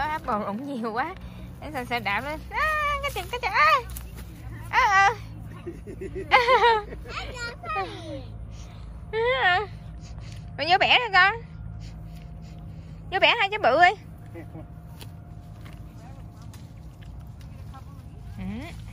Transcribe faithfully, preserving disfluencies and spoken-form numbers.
áp bồn ủng nhiều quá. Em sợ sợ đạp lên. À, cái chừng cái chừng. À. À, à. Mày vô bẻ nè con. Vô bẻ hai trái bự đi. Ừ.